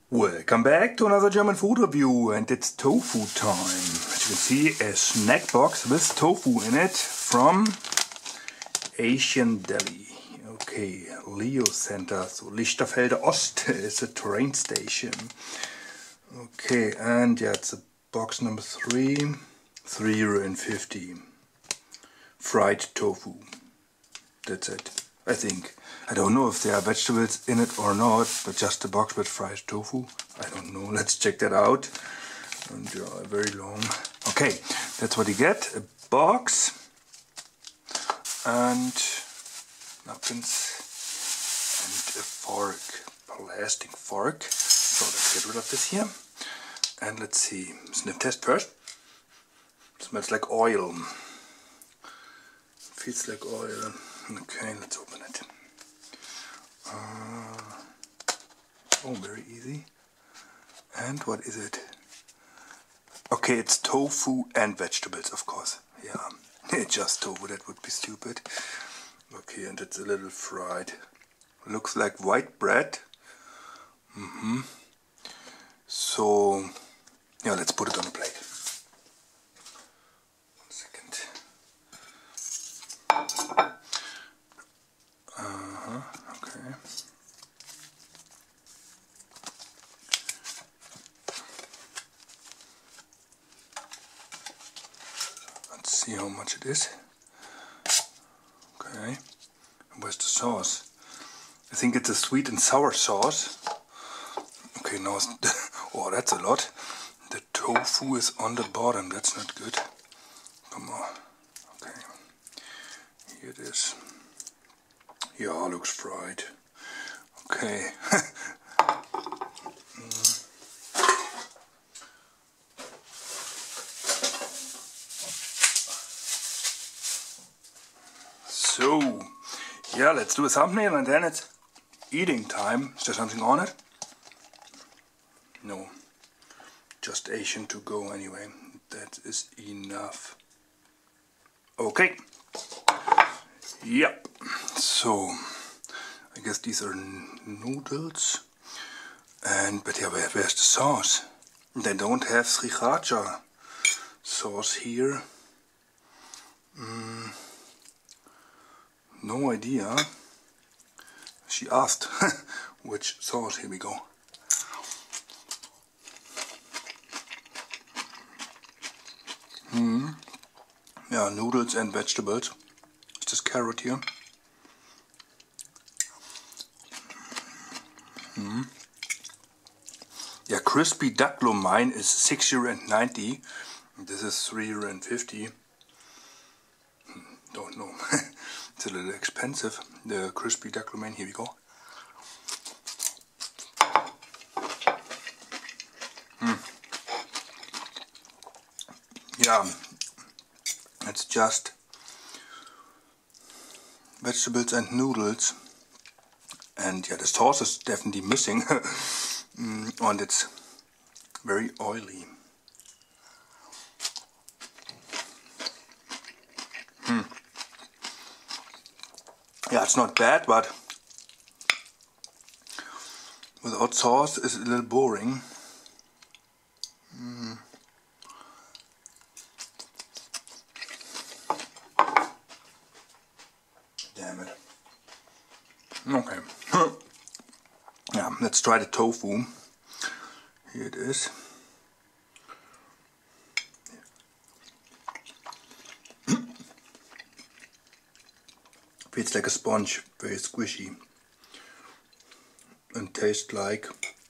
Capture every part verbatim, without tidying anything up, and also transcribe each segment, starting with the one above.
Welcome back to another German food review, and it's tofu time. As you can see, a snack box with tofu in it from Asian Deli. Okay, Leo Center, so Lichterfelde Ost is a train station. Okay, and yeah, it's a box number three, three euro and fifty. Fried tofu. That's it, I think. I don't know if there are vegetables in it or not, but just a box with fried tofu. I don't know. Let's check that out. And yeah, very long. Okay, that's what you get. A box and napkins and a fork, plastic fork. So let's get rid of this here. And let's see. Sniff test first. Smells like oil. Feels like oil. Okay, let's open it. Uh, oh, very easy. And what is it? Okay, it's tofu and vegetables, of course. Yeah, just tofu, that would be stupid. Okay, and it's a little fried. Looks like white bread. Mm-hmm. So, yeah, let's put it on a plate. One second. Uh-huh, okay. Let's see how much it is. Okay. And where's the sauce? I think it's a sweet and sour sauce. Okay, now it's oh, that's a lot. The tofu is on the bottom. That's not good. Come on. Okay. Here it is. Yeah, looks fried. Okay. mm. So, yeah, let's do a thumbnail and then it's eating time. Is there something on it? No. Just Asian to go anyway. That is enough. Okay. Yep. So, I guess these are noodles. And, but yeah, where, where's the sauce? They don't have sriracha sauce here. Mm, no idea. She asked which sauce. Here we go. Mm. Yeah, noodles and vegetables. Is this carrot here? Mm. Yeah, crispy duck lo mein is six euro and ninety. This is three euro and fifty. Don't know. It's a little expensive. The crispy duck lo mein. Here we go. Mm. Yeah, it's just vegetables and noodles, and yeah, the sauce is definitely missing. mm, and it's very oily. Hmm. Yeah, it's not bad, but without sauce it's a little boring. Mm. Damn it. Okay. Yeah, let's try the tofu. Here it is. Feels like a sponge, very squishy. And tastes like...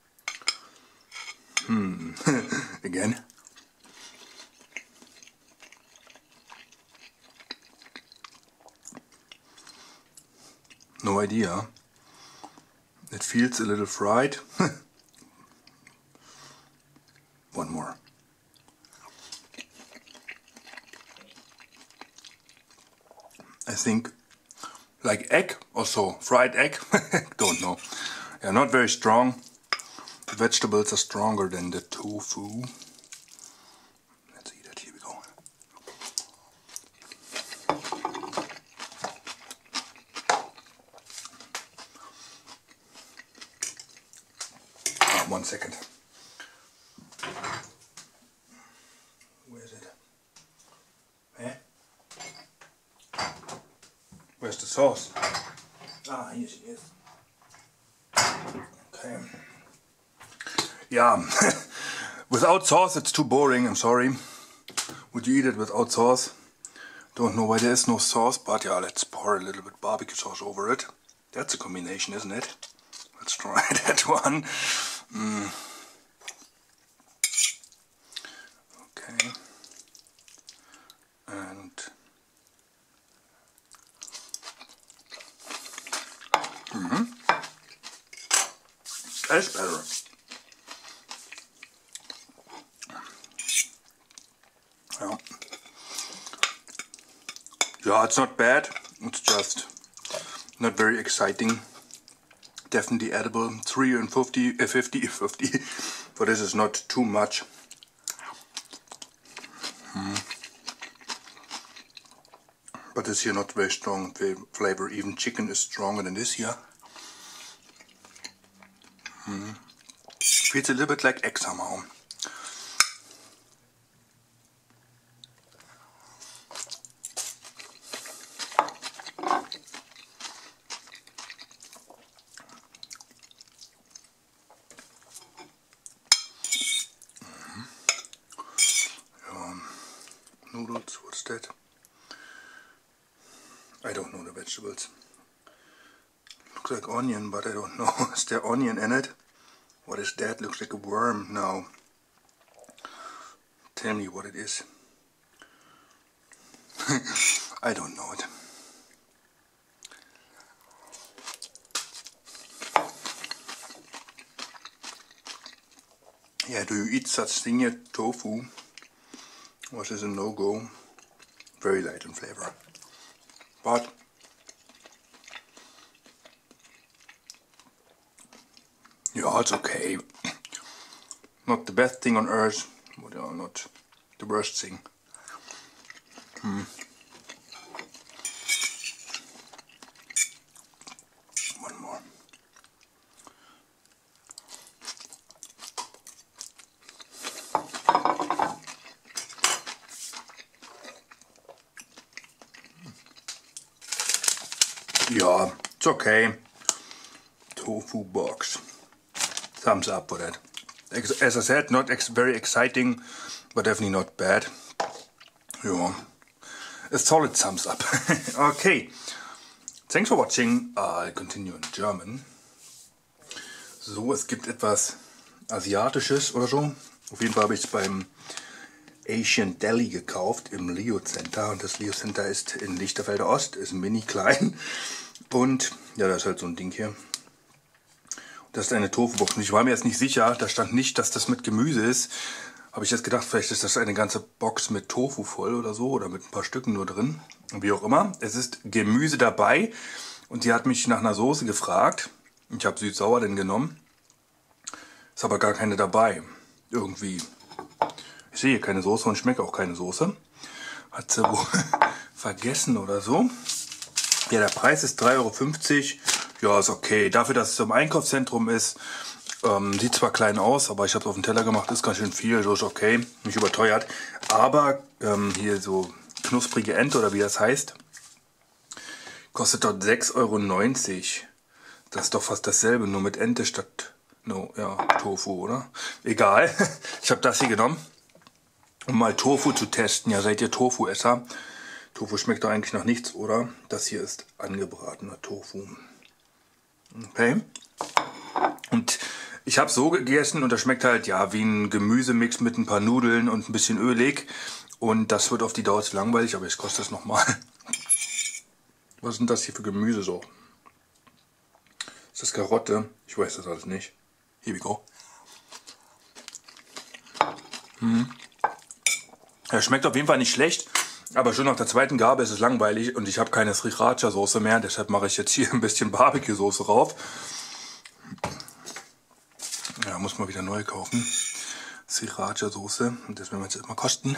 Hmm. Again. No idea. It feels a little fried. One more. I think like egg or so, fried egg. Don't know. Yeah, not very strong. The vegetables are stronger than the tofu. Let's eat it. Here we go. one second. Where is it? Eh? Where's the sauce? Ah, here she is. Okay. Yeah, without sauce it's too boring, I'm sorry. Would you eat it without sauce? Don't know why there is no sauce, but yeah, let's pour a little bit barbecue sauce over it. That's a combination, isn't it? Let's try that one. Mm. Okay. And mm-hmm. That's better. Yeah. Yeah, it's not bad. It's just not very exciting. Definitely edible. three and fifty, uh, fifty, fifty. But this is not too much. Mm. But this here not very strong flavor. Even chicken is stronger than this here. Mm. Feels a little bit like egg somehow. Noodles, what's that? I don't know the vegetables. Looks like onion, but I don't know. Is there onion in it? What is that? Looks like a worm now. Tell me what it is. I don't know it. Yeah, do you eat such thing here, tofu? Was this a no-go? Very light in flavor. But yeah, it's okay. Not the best thing on earth, but uh, not the worst thing. Hmm. One more. Yeah, it's okay. Tofu box. Thumbs up for that. As I said, not ex very exciting, but definitely not bad. Yeah, a solid thumbs up. Okay, thanks for watching. I'll continue in German. So, es gibt etwas Asiatisches oder so. Auf jeden Fall habe ich es beim Asian Deli gekauft im Leo Center. Und das Leo Center ist in Lichterfelder Ost, ist mini klein. Und ja, das ist halt so ein Ding hier. Das ist eine Tofu-Box. Und ich war mir jetzt nicht sicher, da stand nicht, dass das mit Gemüse ist. Habe ich jetzt gedacht, vielleicht ist das eine ganze Box mit Tofu voll oder so. Oder mit ein paar Stücken nur drin. Wie auch immer. Es ist Gemüse dabei. Und sie hat mich nach einer Soße gefragt. Ich habe süß-sauer denn genommen. Ist aber gar keine dabei. Irgendwie. Ich sehe hier keine Soße und schmecke auch keine Soße. Hat sie wohl vergessen oder so. Ja, der Preis ist drei Euro fünfzig. Ja, ist okay. Dafür, dass es im Einkaufszentrum ist, ähm, sieht zwar klein aus, aber ich habe es auf den Teller gemacht, ist ganz schön viel, so ist okay, nicht überteuert. Aber ähm, hier so knusprige Ente oder wie das heißt, kostet dort sechs Euro neunzig. Das ist doch fast dasselbe, nur mit Ente statt no, ja, Tofu, oder? Egal, ich habe das hier genommen, um mal Tofu zu testen. Ja, seid ihr Tofu-Esser? Tofu schmeckt doch eigentlich nach nichts, oder? Das hier ist angebratener Tofu. Okay. Und ich habe so gegessen und das schmeckt halt ja wie ein Gemüsemix mit ein paar Nudeln und ein bisschen ölig. Und das wird auf die Dauer zu langweilig, aber ich koste es nochmal. Was ist denn das hier für Gemüse so? Ist das Karotte? Ich weiß das alles nicht. Here we go. Hm. Ja, schmeckt auf jeden Fall nicht schlecht. Aber schon nach der zweiten Gabe ist es langweilig und ich habe keine Sriracha-Soße mehr. Deshalb mache ich jetzt hier ein bisschen Barbecue-Soße rauf. Ja, muss man wieder neu kaufen. Sriracha-Soße. Und das werden wir jetzt mal kosten.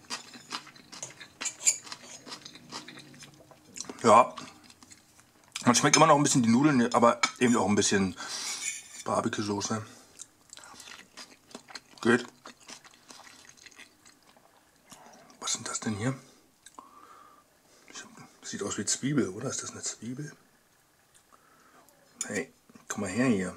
Ja, Man schmeckt immer noch ein bisschen die Nudeln, aber eben auch ein bisschen Barbecue-Soße. Geht. Was sind das denn hier? Sieht aus wie Zwiebel, oder? Ist das eine Zwiebel? Hey, komm mal her hier.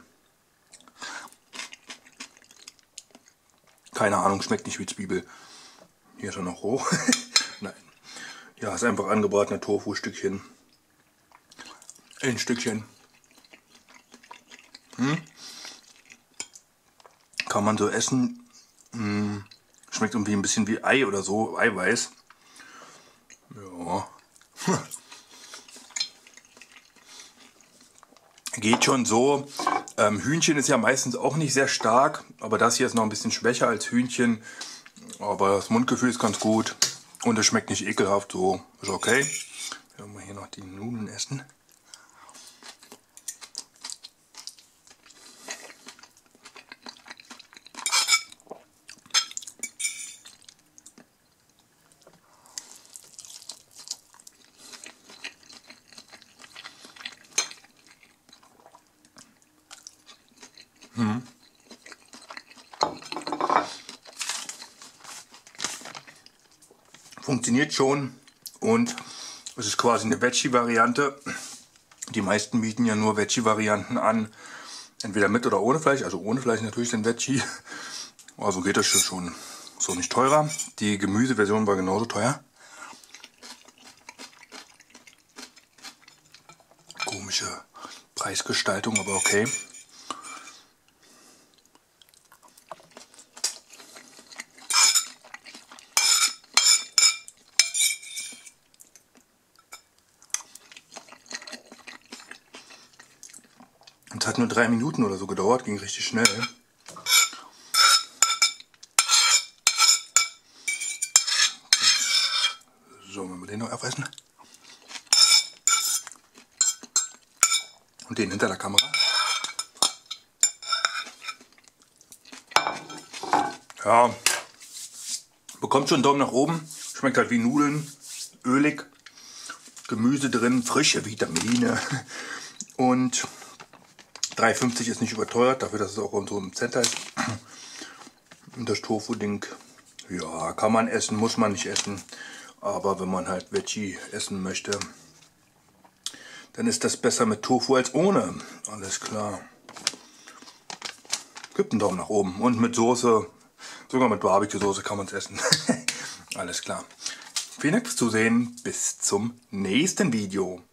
Keine Ahnung, schmeckt nicht wie Zwiebel. Hier ist er noch roh. Nein. Ja, ist einfach angebratener Tofu-Stückchen. Ein Stückchen. Hm? Kann man so essen. Hm. Schmeckt irgendwie ein bisschen wie Ei oder so, Eiweiß. Ja. Geht schon so. Ähm, Hühnchen ist ja meistens auch nicht sehr stark, aber das hier ist noch ein bisschen schwächer als Hühnchen. Aber das Mundgefühl ist ganz gut und es schmeckt nicht ekelhaft, so ist okay. Werden wir hier noch die Nudeln essen. Hm. Funktioniert schon und es ist quasi eine Veggie-Variante. Die meisten bieten ja nur Veggie-Varianten an, entweder mit oder ohne Fleisch, also ohne Fleisch natürlich den Veggie. Also geht das schon so nicht teurer. Die Gemüseversion war genauso teuer. Komische Preisgestaltung, aber okay. Es hat nur drei Minuten oder so gedauert, ging richtig schnell. So, wenn wir den noch aufessen. Und den hinter der Kamera. Ja, bekommt schon einen Daumen nach oben. Schmeckt halt wie Nudeln, ölig, Gemüse drin, frische Vitamine. Und drei fünfzig ist nicht überteuert, dafür, dass es auch in so einem Center ist. Und das Tofu-Ding, ja, kann man essen, muss man nicht essen. Aber wenn man halt Veggie essen möchte, dann ist das besser mit Tofu als ohne. Alles klar. Gibt einen Daumen nach oben. Und mit Soße, sogar mit Barbecue-Soße kann man es essen. Alles klar. Vielen Dank fürs Zusehen. Bis zum nächsten Video.